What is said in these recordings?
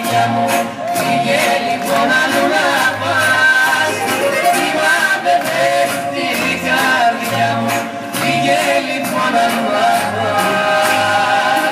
καρδιά μου, πήγε λοιπόν αλλού να πας. Θυμάμαι δεύτερη καρδιά μου, πήγε λοιπόν αλλού να πας.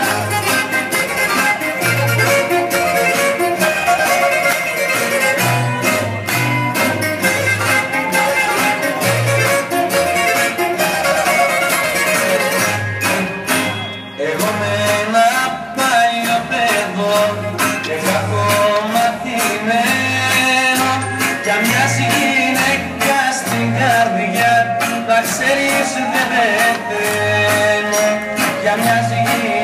Εγώ με ένα παλιό παιδό και έχω μαθημένο για μια γυναίκα στην καρδιά, να ξέρεις δεν πεθαίνω. Για μια